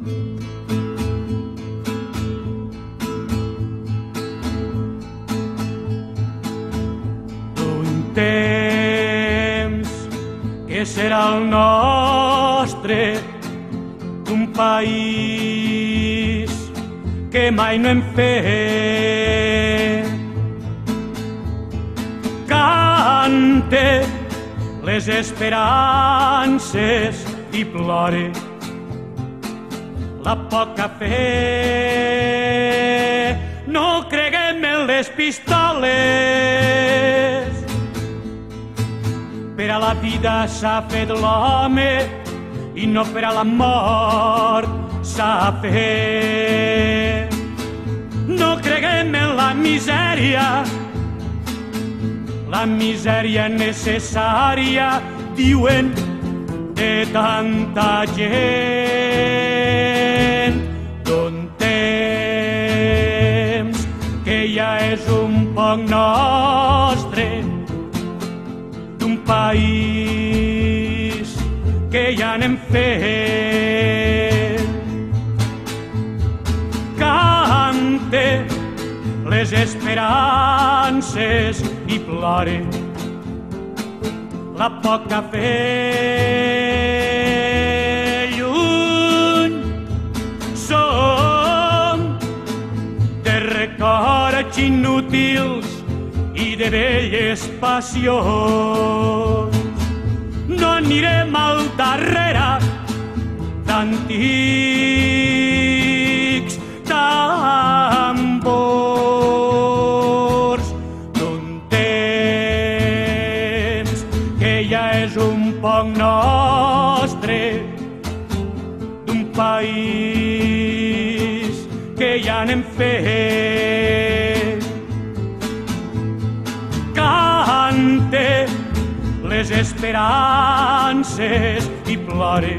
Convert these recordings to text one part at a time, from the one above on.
Temps que serà el nostre, un país que mai no hem fet. Cante les esperances i plore la poca fe. No creguem en les pistoles, per a la vida s'ha fet l'home i no per a la mort s'ha fet. No creguem en la misèria necessària, diuen, de tanta gent. D'un temps que ja és un poc nostre, d'un país que ja n'hem fet. Cante les esperances i plore la poca fe. Lluny som de records inútils i de velles passions. No anirem al darrere d'antics tambors, d'un temps que ja és un poc nostre, d'un país que ja n'hem fet. Cante les esperances i plore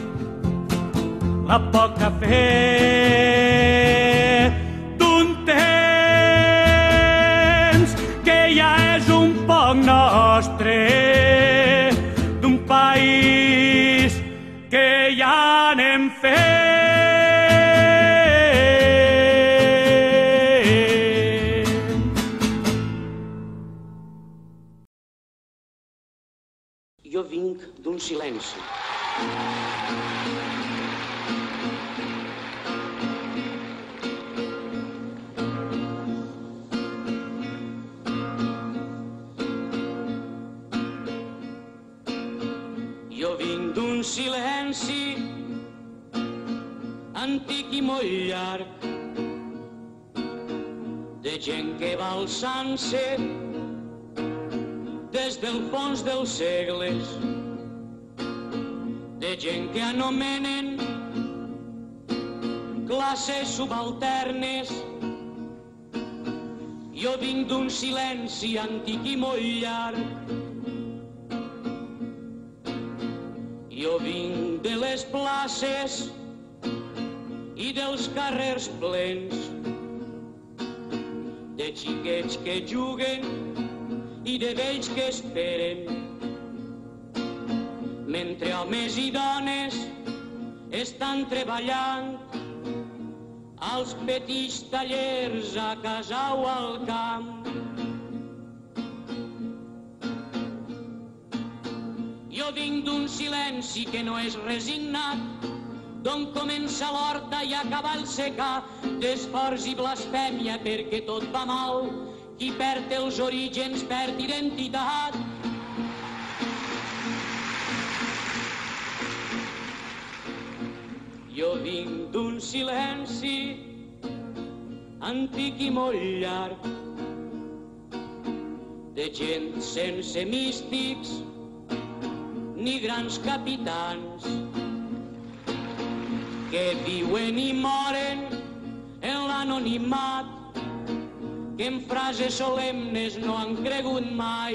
la poca fe. D'un temps que ja és un poc nostre, d'un país que ja n'hem fet. Jo vinc d'un silenci. Jo vinc d'un silenci antic i molt llarg, de gent que va alçant-se des del fons dels segles, de gent que anomenen classes subalternes. Jo vinc d'un silenci antic i molt llarg. Jo vinc de les places i dels carrers plens, de xiquets que juguen i de vells que esperen, mentre homes i dones estan treballant als petits tallers a casa o al camp. Jo vinc d'un silenci que no és resignat, d'on comença l'horta i acaba el secà, d'esforç i blasfèmia perquè tot va mal. Qui perd els orígens perd identitat. Jo vinc d'un silenci antic i molt llarg, de gent sense místics ni grans capitans, que viuen i moren en l'anonimat, que en frases solemnes no han cregut mai.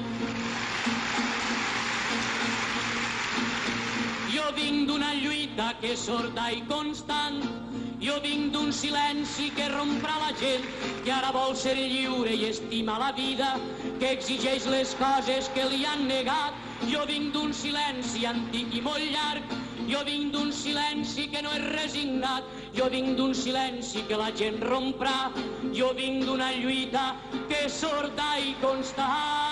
Jo vinc d'una lluita que és sorda i constant, jo vinc d'un silenci que romprà la gent, que ara vol ser lliure i estima la vida, que exigeix les coses que li han negat. Jo vinc d'un silenci antic i molt llarg, Jo vinc d'un silenci que no és resignat, jo vinc d'un silenci que la gent romprà, jo vinc d'una lluita que és sorda i constant.